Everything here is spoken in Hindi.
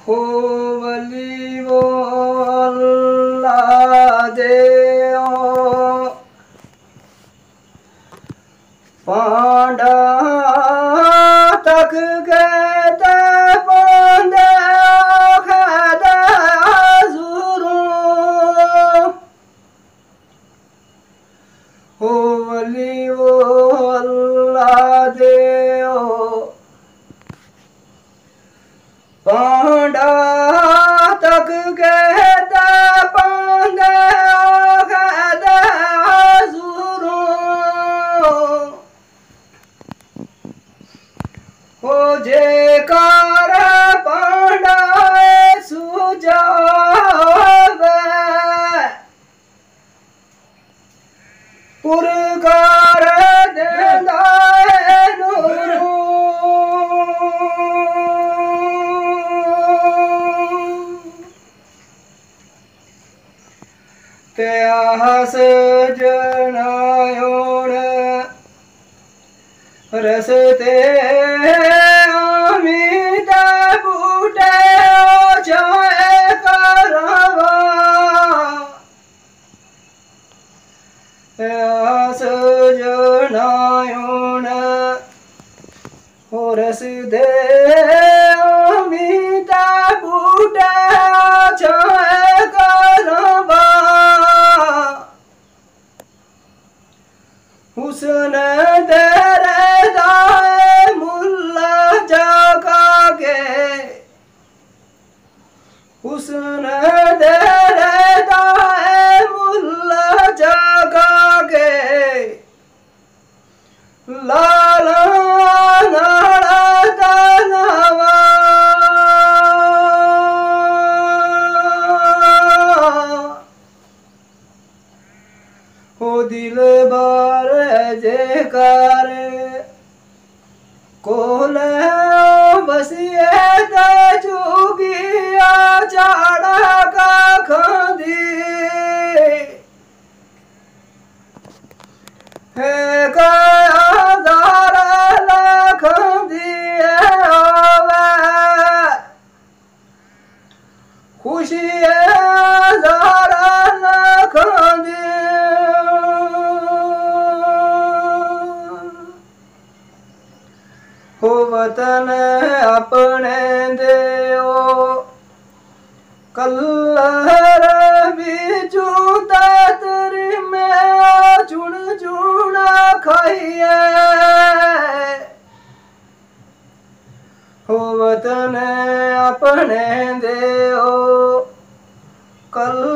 हो वली वो अल्लाह दे पांडा तक गए ते पांडे खेदे जुरू हो वली वो अल्लाह दे पांडा तक गए ते पांडे खेदे जुरू हो जे कार पांडा सुजावे पुरकार देंदा नूरू ते आस जनायोण रसते अमिता बूटे जाए करवा आस जनायोण रस दे अमिता बूटे जाए करवा हुस्न तेरे दाए मुल्ला जगा के हुस्न तेरे दाए मुल्ला जगा के लाला नाड़ा दानवा हो दिल बार जे कार कोल बसिए ते चुगिया चाड़ा का खांदी है कया दारा लखंदी होवे खुशी दारा लखंदी हो वतन अपने देओ कल्लर बिचू तरी में चुन चुना खाइए हो वतन अपने देओ कल